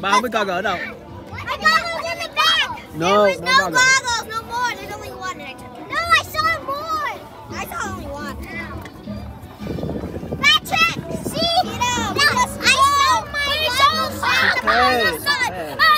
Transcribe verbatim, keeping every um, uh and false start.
Bà không biết coi ở đâu. My goggles in the back. No, There was no no goggles. goggles, no more. There's only one. And I took it. No, I saw more. I saw only one. Patrick, see? You know, no, I saw my goggles. Okay. Oh,